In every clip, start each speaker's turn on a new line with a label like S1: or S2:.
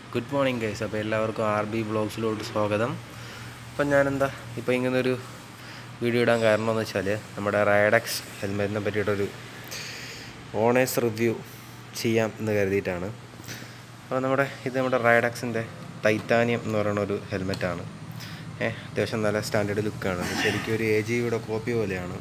S1: Good morning guys. അപ്പോൾ എല്ലാവർക്കും RB വ്ളോഗ്സിലോട്ട് സ്വാഗതം. അപ്പം ഞാനെന്താ ഇപ്പോൾ ഇങ്ങനൊരു വീഡിയോ ഇടാൻ കാരണം എന്ന് വെച്ചാൽ നമ്മുടെ റൈഡക്സ് ഹെൽമെറ്റിനെ പറ്റിയിട്ടൊരു ഓണേഴ്സ് റിവ്യൂ ചെയ്യാം എന്ന് കരുതിയിട്ടാണ്. അപ്പോൾ നമ്മുടെ റൈഡക്സിൻ്റെ ടൈറ്റാനിയം എന്ന് പറയുന്ന ഒരു ഹെൽമെറ്റാണ്. അത്യാവശ്യം നല്ല സ്റ്റാൻഡേർഡ് ലുക്കാണ്. ശരിക്കും ഒരു AGയുടെ കോപ്പി പോലെയാണ്.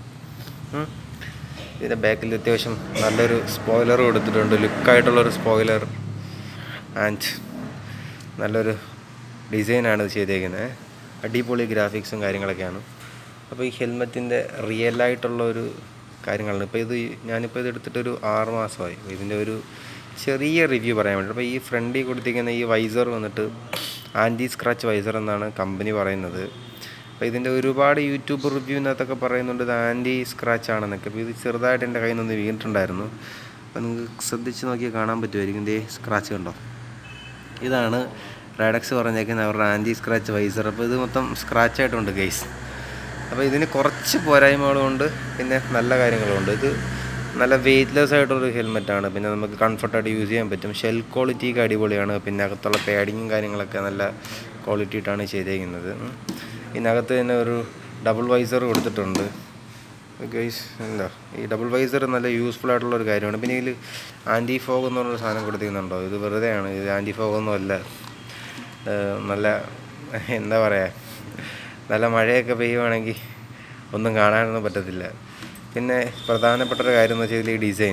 S1: ഇതിൻ്റെ ബാക്കിൽ അത്യാവശ്യം നല്ലൊരു സ്പോയിലർ കൊടുത്തിട്ടുണ്ട്, ലുക്കായിട്ടുള്ളൊരു സ്പോയിലർ ആൻഡ് നല്ലൊരു ഡിസൈനാണ് ഇത് ചെയ്തേക്കുന്നത്. അടിപൊളി ഗ്രാഫിക്സും കാര്യങ്ങളൊക്കെയാണ്. അപ്പോൾ ഈ ഹെൽമെറ്റിൻ്റെ റിയലായിട്ടുള്ളൊരു കാര്യങ്ങളാണ്. ഇപ്പോൾ ഞാനിപ്പോൾ ഇത് എടുത്തിട്ടൊരു 6 മാസമായി. ഇതിൻ്റെ ഒരു ചെറിയ റിവ്യൂ പറയാൻ വേണ്ടി. അപ്പോൾ ഈ ഫ്രണ്ടിൽ കൊടുത്തിരിക്കുന്ന ഈ വൈസർ വന്നിട്ട് ആൻറ്റി സ്ക്രാച്ച് വൈസർ എന്നാണ് കമ്പനി പറയുന്നത്. അപ്പോൾ ഇതിൻ്റെ ഒരുപാട് യൂട്യൂബ് റിവ്യൂവിനകത്തൊക്കെ പറയുന്നുണ്ട് ഇത് ആൻറ്റി സ്ക്രാച്ച് ആണെന്നൊക്കെ. അപ്പോൾ ഇത് ചെറുതായിട്ട് എൻ്റെ കയ്യിൽ നിന്ന് വീണിട്ടുണ്ടായിരുന്നു. അപ്പോൾ നിങ്ങൾക്ക് ശ്രദ്ധിച്ച് നോക്കിയാൽ കാണാൻ പറ്റുമായിരിക്കും. ഇതേ സ്ക്രാച്ച് കണ്ടോ, ഇതാണ് റൈഡക്സ് പറഞ്ഞേക്കുന്നത് അവരുടെ ആൻറ്റി സ്ക്രാച്ച് വൈസർ. അപ്പോൾ ഇത് മൊത്തം സ്ക്രാച്ചായിട്ടുണ്ട് ഗൈസ്. അപ്പോൾ ഇതിന് കുറച്ച് പോരായ്മകളുമുണ്ട്, പിന്നെ നല്ല കാര്യങ്ങളുമുണ്ട്. ഇത് നല്ല വെയ്റ്റ്ലെസ് ആയിട്ടൊരു ഹെൽമെറ്റാണ്. പിന്നെ നമുക്ക് കംഫർട്ടായിട്ട് യൂസ് ചെയ്യാൻ പറ്റും. ഷെൽ ക്വാളിറ്റിയൊക്കെ അടിപൊളിയാണ്. പിന്നെ അകത്തുള്ള പാഡിങ്ങും കാര്യങ്ങളൊക്കെ നല്ല ക്വാളിറ്റി ആയിട്ടാണ് ചെയ്തേക്കുന്നത്. ഇതിനകത്ത് തന്നെ ഒരു ഡബിൾ വൈസർ കൊടുത്തിട്ടുണ്ട് ഗൈസ്. ഈ ഡബിൾ വൈസർ നല്ല യൂസ്ഫുൾ ആയിട്ടുള്ളൊരു കാര്യമാണ്. പിന്നെ ഇതിൽ ആൻറ്റി ഫോഗ് എന്ന് പറഞ്ഞൊരു സാധനം കൊടുത്തിരിക്കുന്നുണ്ടോ, ഇത് വെറുതെയാണ്. ഇത് ആൻറ്റി ഫോഗൊന്നും അല്ല. നല്ല എന്താ പറയുക, നല്ല മഴയൊക്കെ പെയ്യുവാണെങ്കിൽ ഒന്നും കാണാനൊന്നും പറ്റത്തില്ല. പിന്നെ പ്രധാനപ്പെട്ടൊരു കാര്യം എന്ന് വെച്ചാൽ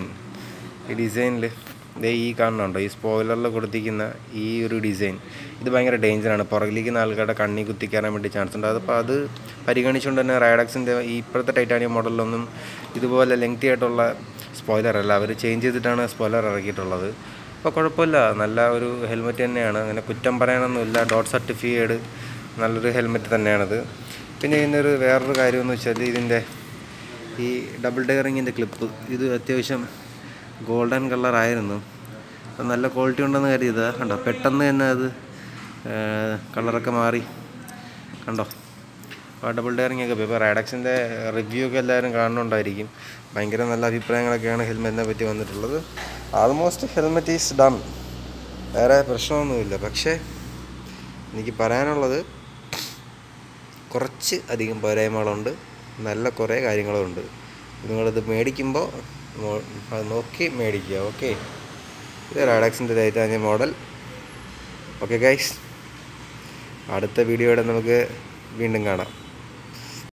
S1: ഈ ഡിസൈനിൽ ഈ കാണുന്നുണ്ടോ, ഈ സ്പോയിലറിൽ കൊടുത്തിരിക്കുന്ന ഈ ഒരു ഡിസൈൻ ഇത് ഭയങ്കര ഡേഞ്ചറാണ്. പുറകിലിരിക്കുന്ന ആൾക്കാരുടെ കണ്ണി കുത്തിക്കയറാൻ വേണ്ടി ചാൻസ് ഉണ്ട്. അപ്പോൾ അത് പരിഗണിച്ചുകൊണ്ട് തന്നെ റൈഡക്സിൻ്റെ ഇപ്പോഴത്തെ ടൈറ്റാനിയം മോഡലിലൊന്നും ഇതുപോലെ ലെങ്തി ആയിട്ടുള്ള സ്പോയിലർ അല്ല, അവർ ചേഞ്ച് ചെയ്തിട്ടാണ് സ്പോയിലർ ഇറക്കിയിട്ടുള്ളത്. അപ്പോൾ കുഴപ്പമില്ല, നല്ല ഒരു ഹെൽമെറ്റ് തന്നെയാണ്. അങ്ങനെ കുറ്റം പറയാനൊന്നുമില്ല. ഡോട്ട് സർട്ടിഫൈഡ് നല്ലൊരു ഹെൽമെറ്റ് തന്നെയാണത്. പിന്നെ ഇതിൻ്റെ വേറൊരു കാര്യമെന്ന് വെച്ചാൽ ഇതിൻ്റെ ഈ ഡബിൾ ഡെയറിങ്ങിൻ്റെ ക്ലിപ്പ് ഇത് അത്യാവശ്യം ഗോൾഡൻ കളറായിരുന്നു. അപ്പം നല്ല ക്വാളിറ്റി ഉണ്ടെന്ന് കരുതിയത് കണ്ടോ, പെട്ടെന്ന് തന്നെ അത് കളറൊക്കെ മാറി കണ്ടോ. അപ്പോൾ ഡബിൾ ഡെയറിങ് ഒക്കെ ഇപ്പോൾ റൈഡക്സിൻ്റെ റിവ്യൂ ഒക്കെ എല്ലാവരും കാണുന്നുണ്ടായിരിക്കും. ഭയങ്കര നല്ല അഭിപ്രായങ്ങളൊക്കെയാണ് ഹെൽമെറ്റിനെ പറ്റി വന്നിട്ടുള്ളത്. ആൾമോസ്റ്റ് ഹെൽമെറ്റ് ഈസ് ഡൺ, വേറെ പ്രശ്നമൊന്നുമില്ല. പക്ഷേ എനിക്ക് പറയാനുള്ളത് കുറച്ച് അധികം പോരായ്മകളുണ്ട്, നല്ല കുറേ കാര്യങ്ങളുണ്ട്. നിങ്ങളിത് മേടിക്കുമ്പോൾ അത് നോക്കി മേടിക്കുക. ഓക്കെ, ഇത് റൈഡക്സിൻ്റെ ടൈറ്റാനിയം മോഡൽ. ഓക്കെ ഗൈസ്, അടുത്ത വീഡിയോയുടെ നമുക്ക് വീണ്ടും കാണാം.